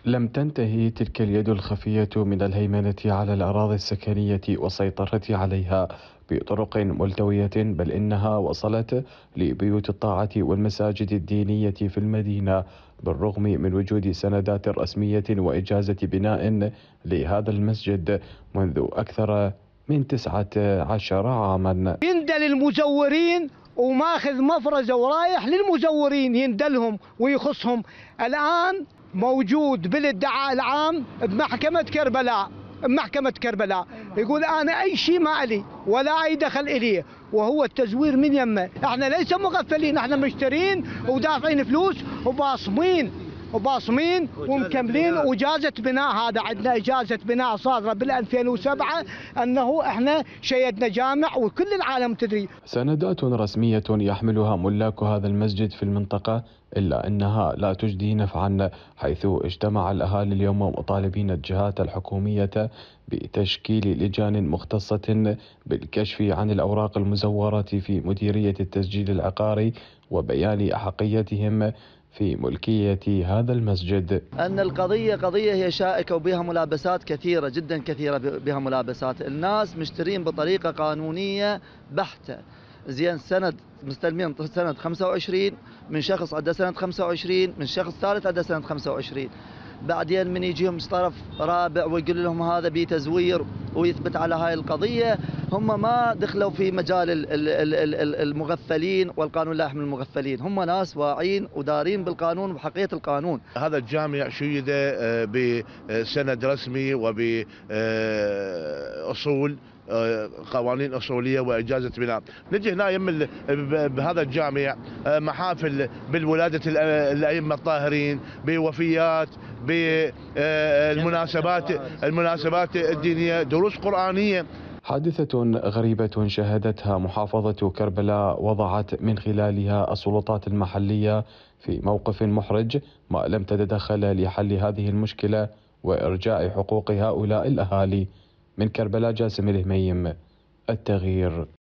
لم تنتهي تلك اليد الخفية من الهيمنة على الأراضي السكنية والسيطرة عليها بطرق ملتوية، بل إنها وصلت لبيوت الطاعة والمساجد الدينية في المدينة، بالرغم من وجود سندات رسمية وإجازة بناء لهذا المسجد منذ أكثر من 19 عاما. يندل المزورين وماخذ مفرزة ورايح للمزورين يندلهم ويخصهم. الآن موجود بالادعاء العام بمحكمة كربلاء يقول أنا أي شيء ما لي ولا أي دخل إليه، وهو التزوير من يمه. احنا ليس مغفلين، احنا مشترين ودافعين فلوس وباصمين ومكملين. وإجازة بناء، هذا عندنا إجازة بناء صادرة بال 2007 أنه إحنا شيدنا جامع وكل العالم تدري. سندات رسمية يحملها ملاك هذا المسجد في المنطقة، إلا أنها لا تجدي نفعا، حيث اجتمع الأهالي اليوم مطالبين الجهات الحكومية بتشكيل لجان مختصة بالكشف عن الأوراق المزورة في مديرية التسجيل العقاري وبيان أحقيتهم في ملكية هذا المسجد. أن القضية قضية هي شائكة وبها ملابسات كثيرة جدا، كثيرة بها ملابسات. الناس مشترين بطريقة قانونية بحتة. زين، سند مستلمين سنة 25 من شخص عده سنة 25 من شخص ثالث عده سنة 25. بعدين من يجيهم طرف رابع ويقول لهم هذا بتزوير ويثبت على هاي القضية. هم ما دخلوا في مجال المغفلين، والقانون لا يحمي المغفلين. هم ناس واعين ودارين بالقانون وبحقية القانون. هذا الجامع شيد بسند رسمي وبأصول قوانين أصولية وإجازة بناء. نجي هنا يم بهذا الجامع محافل بالولادة الأئمة الطاهرين، بوفيات، بالمناسبات الدينية، دروس قرآنية. حادثة غريبة شهدتها محافظة كربلاء وضعت من خلالها السلطات المحلية في موقف محرج، ما لم تتدخل لحل هذه المشكلة وإرجاء حقوق هؤلاء الأهالي. من كربلاء، جاسم الهميم، التغيير.